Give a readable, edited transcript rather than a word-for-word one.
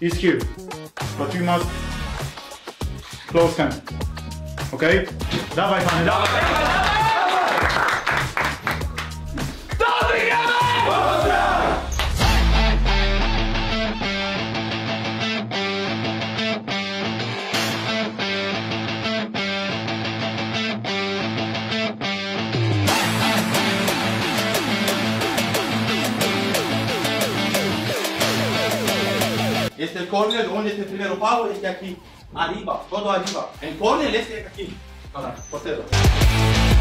is here, but you must close hand. Okay? Dawaj, panie, dawaj! Este el corner donde este primero pavo, este aquí arriba, todo arriba. El corner este aquí. Ahora, portero.